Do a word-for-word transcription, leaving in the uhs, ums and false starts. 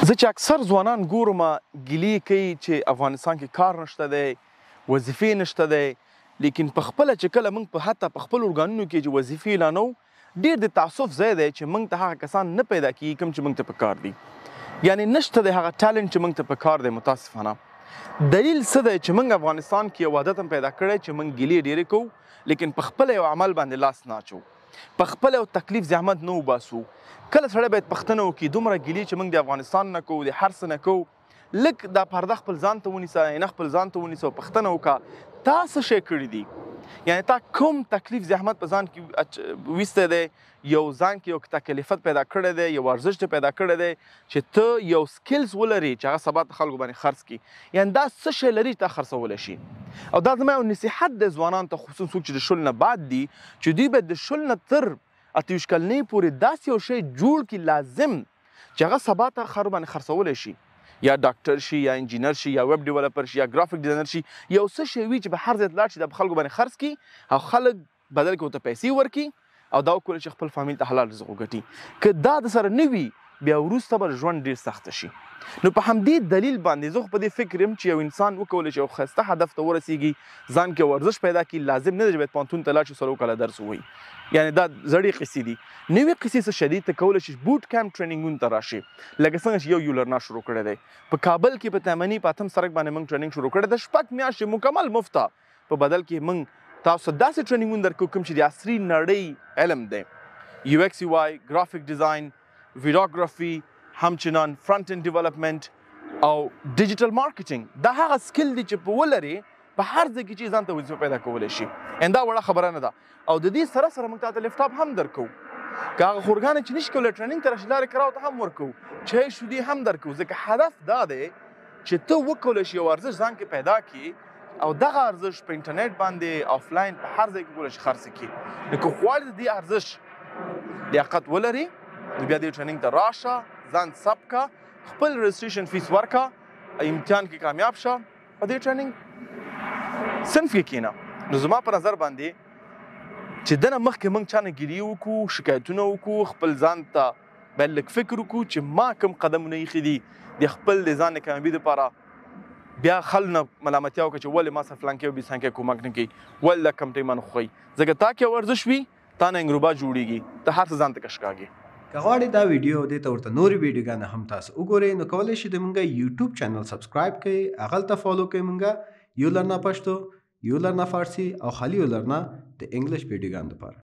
زه چې اکثر ځوانان ګورم ګیلې کوي چې افغانستان کې کار نشته دی، وظیفې نشته دی، لیکن په خپله چې کله موږ په حتی په خپلو ارګانونو کې چې وظیفې اعلانوو ډېر د تعصف ځای دی چې موږ ته هغه کسان نه پیدا کېږي کوم چې موږ ته پکار دي. یعنې نشته دی هغه ټالنټ چې موږ ته پکار دی. متاسفانه دلیل څه دی چې موږ افغانستان کې یو عادت هم پیدا کړی چې موږ ګیلې ډېرې کوو، لیکن په خپله یو عمل باندې لاس نه اچوو، په خپله یو تکلیف زحمت نه وباسو. کله سړی باید پوښتنه وکړي دومره ګیلې چې موږ د افغانستان نه کوو، د هر څه نه کوو، لږ دا پرده خپل ځان ته ونیسه، عینه خپل ځان ته ونیسه او پوښتنه وکړه تا څه شی کړي دي، یعنې تا کوم تکلیف زحمت په ځان کې ویستی دی، یو ځان کې یو تکلیفت پیدا کړی دی، یو ارزش ته پیدا کړی دی چې ته یو سکلز ولري چې هغه سبا ته خلکو باندې خرڅ کړي. یعنې دا څه شی لري تا خرڅولی شي. او دا زما یو نصیحت دی ځوانانو ته، خصوصا څوک چې د شل نه بعد دي، چې دوی باید د شل نه تر اته ویشت کلنۍ پورې داسې یو شی جوړ کړي لازم چې هغه سبا ته خلکو باندې خرڅولی شي، یا ډاکټر شي، یا انجینر شي، یا ویب ډیولپر شي، یا ګرافیک ډیزاینر شي، یو څه شی وي چې په هر ځای ته لاړ شي دا په خلکو باندې خرڅ کړي او خلک بدل کې ورته پیسې ورکړي او دا وکړي چې خپل فامیل ته حلال رزق وګټي. که دا د سره نه وي بیا وروسته به ژوند ډېر سخته شي. نو په همدې دلیل باندې زه خو په دې فکر یم چې یو انسان وکولی چې یو ښایسته هدف ته ورسیږي، ځان کې ورزش پیدا کړي. لازم نه دی چې باید پوهنتون ته لاړ شي څلور کاله درس ووایي، یعنې دا زړې قصې دي. نوې قصې څه شدید ته کولی شي بوټ کیمپ ټریننګونو ته راشي، لکه څنګه چې یو یولرنا شروع کړی دی په کابل کې په تیمني په اتم سړک باندې موږ ټریننګ شروع کړی دی. شپږ میاشتې مکمل مفته په بدل کې موږ تاسو ته داسې ټریننګونه درکوو کوم چې د عصري نړۍ علم دی، یو ایکس یو آی، ګرافیک ډیزاین، ویډیوګرافي، همچنان فرنټ اینډ ډیولپمنټ او ډیجیټل مارکیټینګ. دا هغه سکل دی چې په ولري په هر ځای کې چې ځان ته وظیفه پیدا کولی شي. ان دا وړه خبره نه ده. او د دې سره سره موږ تا ته لیپټاپ هم درکوو، که هغه خورګانې چې نشي کولی ټریننګ ته راشي لارې کراو ته هم ورکوو، چای شودې هم درکوو، ځکه هدف دا دی چې ته وکولی شي یو ارزش ځان کې پیدا کړي او دغه ارزش په انټرنیټ باندې آفلاین په هر ځای کې کولی شي خرڅ کړي. نو که غواړې د دې ارزش لیاقت ولري نو بیا دې ټریننګ ته راشه، ځان ثبت کړه، خپل رجسټریشن فیس ورکړه، امتحان کې کامیاب شه، په دې ټریننګ صنف کې کښېنه. نو زما په نظر باندې چې دنه مخکې موږ چا نه ګیلې وکړو، شکایتونه وکړو، خپل ځان ته باید لږ فکر وکړو چې ما کوم قدمونه ایښي دي د خپل د ځان د کامیابي دپاره. بیا خل نه ملامتیا وکړه چې ولې ما سره فلانکی او بیسانکی کومک نه کوي، ولې دا کمټۍ ما نه خوښوي، ځکه تا کې یو ورزش وي تا نه انګروبا جوړېږي، ته هر څه ځان ته کش کاږې. که غواړئ دا ویډیو دې ته ورته نورې ویډیوګانې هم تاسو وګورئ نو کولی شئ د موږ یوټیوب چینل سبسکرایب کړئ، هغلته فالو کړئ موږ یو لرنا پښتو، یو لرنا فارسي او خالي یو لرنا د انګلیش ویډیوګانو لپاره.